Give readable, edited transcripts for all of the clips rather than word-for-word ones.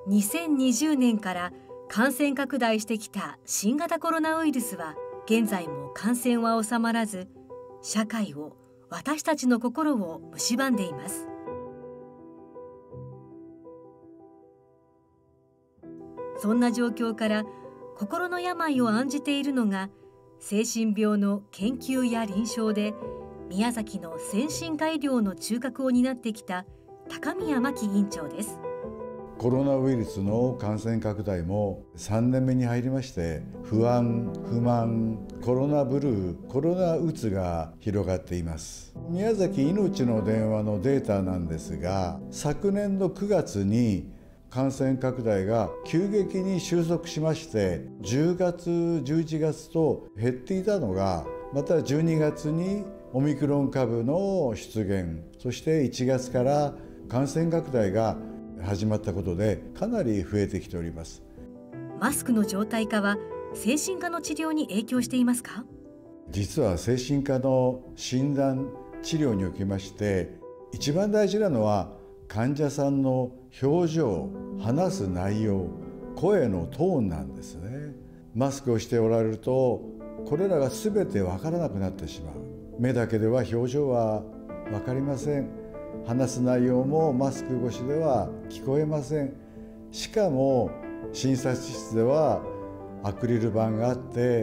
2020年から感染拡大してきた新型コロナウイルスは現在も感染は収まらず、社会を、私たちの心を蝕んでいます。そんな状況から心の病を案じているのが、精神病の研究や臨床で宮崎の先進科医療の中核を担ってきた高宮真紀院長です。 コロナウイルスの感染拡大も3年目に入りまして、不安、不満、コロナブルー、コロナうつが広がっています。宮崎いのちの電話のデータなんですが、昨年の9月に感染拡大が急激に収束しまして、10月、11月と減っていたのが、また12月にオミクロン株の出現、そして1月から感染拡大が始まったことでかなり増えてきております。 マスクの常態化は精神科の治療に影響していますか？ 実は精神科の診断治療におきまして、一番大事なのは患者さんの表情、話す内容、声のトーンなんですね。マスクをしておられるとこれらが全て分からなくなってしまう。目だけでは表情は分かりません。話す内容もマスク越しでは聞こえません。しかも診察室ではアクリル板があって、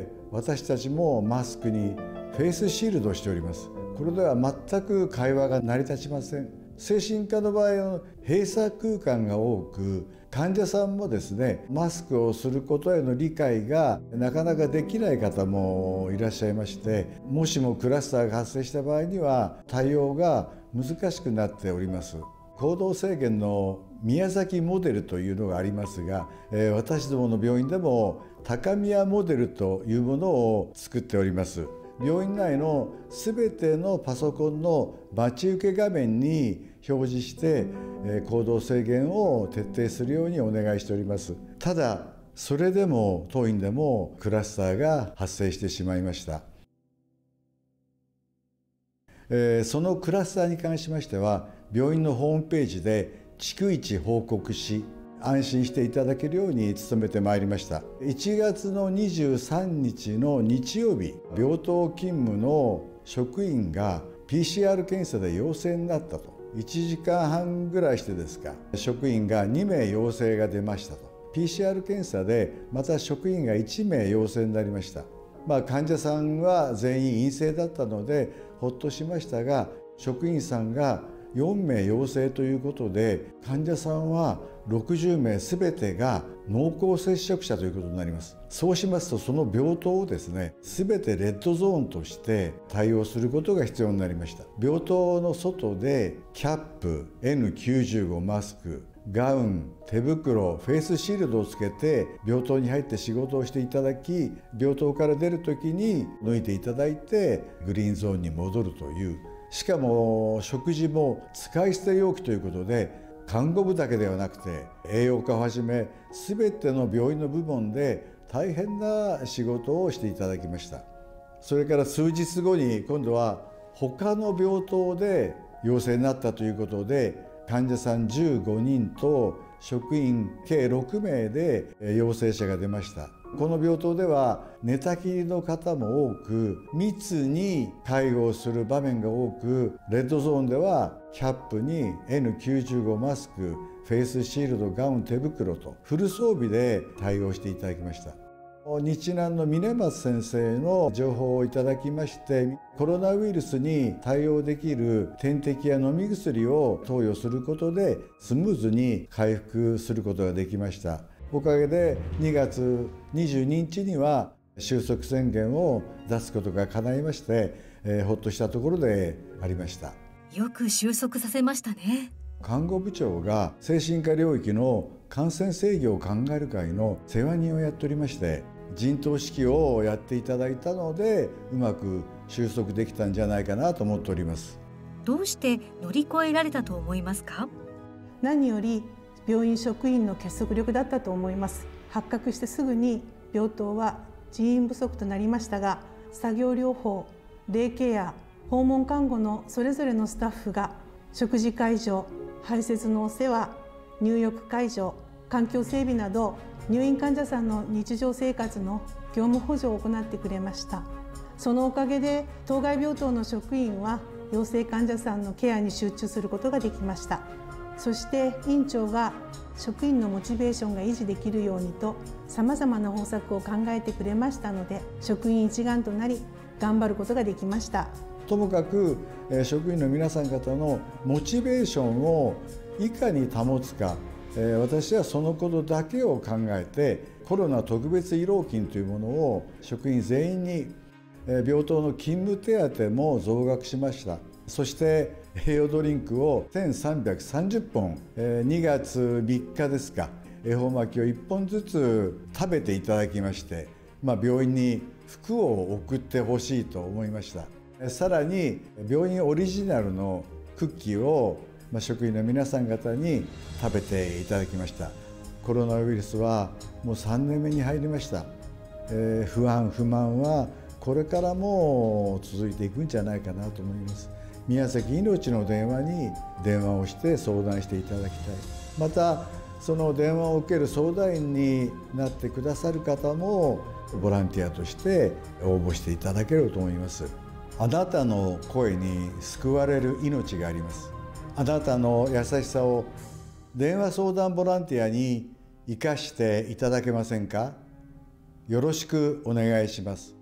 私たちもマスクにフェイスシールドをしております。これでは全く会話が成り立ちません。精神科の場合は閉鎖空間が多く、患者さんもですね、マスクをすることへの理解がなかなかできない方もいらっしゃいまして、もしもクラスターが発生した場合には対応が難しくなっております。行動制限の宮崎モデルというのがありますが、私どもの病院でも高宮モデルというものを作っております。病院内のすべてのパソコンの待ち受け画面に表示して行動制限を徹底するようにお願いしております。ただそれでも当院でもクラスターが発生してしまいました。そのクラスターに関しましては、病院のホームページで逐一報告し、安心していただけるように努めてまいりました。1月の23日の日曜日、病棟勤務の職員が PCR 検査で陽性になったと。1時間半ぐらいしてですか、職員が2名陽性が出ましたと。 PCR 検査でまた職員が1名陽性になりました。患者さんは全員陰性だったのでほっとしましたが、職員さんが4名陽性ということで、患者さんは60名すべてが濃厚接触者ということになります。そうしますと、その病棟をですね、すべてレッドゾーンとして対応することが必要になりました。病棟の外でキャップ、N95 マスク、ガウン、手袋、フェイスシールドをつけて病棟に入って仕事をしていただき、病棟から出るときに脱いでいただいてグリーンゾーンに戻るという。しかも食事も使い捨て容器ということで、看護部だけではなくて栄養科をはじめ全ての病院の部門で大変な仕事をしていただきました。それから数日後に今度は他の病棟で陽性になったということで、患者さん15人と職員計6名で陽性者が出ました。この病棟では寝たきりの方も多く、密に介護をする場面が多く、レッドゾーンではキャップに N95 マスク、フェイスシールド、ガウン、手袋とフル装備で対応していただきました。日南の峰松先生の情報をいただきまして、コロナウイルスに対応できる点滴や飲み薬を投与することでスムーズに回復することができました。おかげで2月22日には収束宣言を出すことが叶いまして、ほっとしたところでありました。 よく収束させましたね。 看護部長が精神科領域の感染制御を考える会の世話人をやっておりまして、陣頭指揮をやっていただいたのでうまく収束できたんじゃないかなと思っております。 どうして乗り越えられたと思いますか？ 何より病院職員の結束力だったと思います。発覚してすぐに病棟は人員不足となりましたが、作業療法、デイケア、訪問看護のそれぞれのスタッフが食事介助、排泄のお世話、入浴介助、 環境整備など入院患者さんの日常生活の業務補助を行ってくれました。そのおかげで当該病棟の職員は陽性患者さんのケアに集中することができました。そして院長が職員のモチベーションが維持できるようにとさまざまな方策を考えてくれましたので、職員一丸となり頑張ることができました。 ともかく職員の皆さん方のモチベーションをいかに保つか、私はそのことだけを考えてコロナ特別慰労金というものを職員全員に病棟の勤務手当も増額しました。そして栄養ドリンクを1330本、2月3日ですか、恵方巻きを1本ずつ食べていただきまして、病院に服を送ってほしいと思いました。さらに病院オリジナルのクッキーを職員の皆さん方に食べていただきました。コロナウイルスはもう3年目に入りました。不安不満はこれからも続いていくんじゃないかなと思います。宮崎いのちの電話に電話をして相談していただきたい。またその電話を受ける相談員になってくださる方もボランティアとして応募していただければと思います。あなたの声に救われる命があります。あなたの優しさを電話相談ボランティアに生かしていただけませんか。よろしくお願いします。